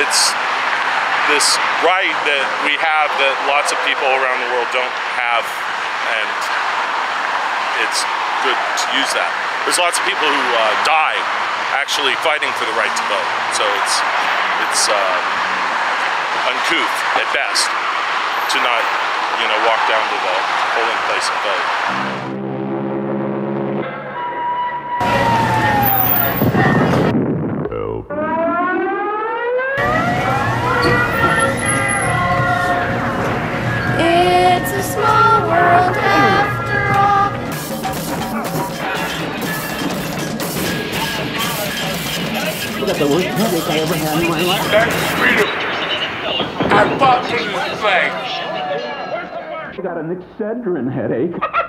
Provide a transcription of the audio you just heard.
it's this right that we have that lots of people around the world don't have, and it's good to use that. There's lots of people who die actually fighting for the right to vote, so it's uncouth at best to not, walk down to the polling place and vote. It's a small world after all. That's the worst headache I ever had in my life. That's freedom. I fought for this flag. I got an Excedrin headache.